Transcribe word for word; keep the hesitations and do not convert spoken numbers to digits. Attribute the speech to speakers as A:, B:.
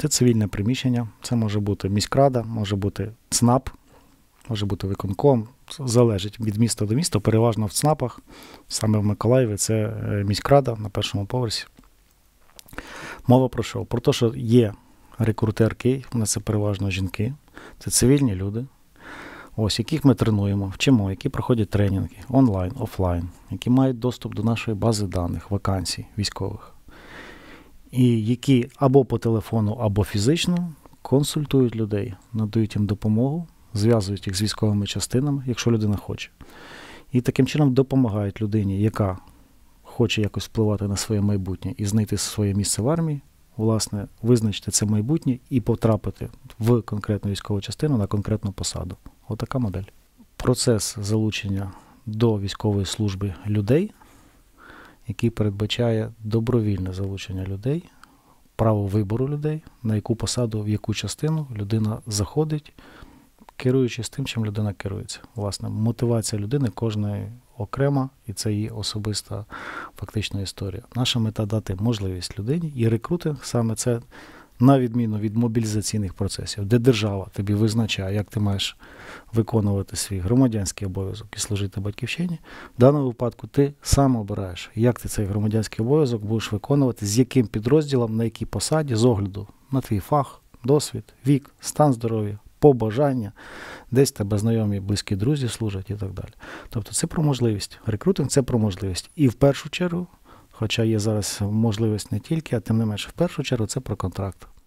A: Це цивільне приміщення, це може бути міськрада, може бути ЦНАП, може бути виконком, залежить від міста до міста, переважно в ЦНАПах, саме в Миколаєві це міськрада на першому поверсі. Мова про що? Про те, що є рекрутерки, у нас це переважно жінки, це цивільні люди, ось, яких ми тренуємо, вчимо, які проходять тренінги онлайн, офлайн, які мають доступ до нашої бази даних, вакансій військових, і які або по телефону, або фізично консультують людей, надають їм допомогу, зв'язують їх з військовими частинами, якщо людина хоче. І таким чином допомагають людині, яка хоче якось впливати на своє майбутнє і знайти своє місце в армії, власне, визначити це майбутнє і потрапити в конкретну військову частину на конкретну посаду. Отака модель. Процес залучення до військової служби людей, який передбачає добровільне залучення людей, право вибору людей, на яку посаду, в яку частину людина заходить, керуючись тим, чим людина керується. Власне, мотивація людини кожної окрема, і це її особиста фактична історія. Наша мета – дати можливість людині, і рекрутинг саме це, на відміну від мобілізаційних процесів, де держава тобі визначає, як ти маєш виконувати свій громадянський обов'язок і служити батьківщині, в даному випадку ти сам обираєш, як ти цей громадянський обов'язок будеш виконувати, з яким підрозділом, на якій посаді, з огляду на твій фах, досвід, вік, стан здоров'я, побажання, десь тебе знайомі, близькі друзі служать і так далі. Тобто це про можливість. Рекрутинг – це про можливість. І в першу чергу, хоча є зараз можливість не тільки, а тим не менше, в першу чергу це про контракт.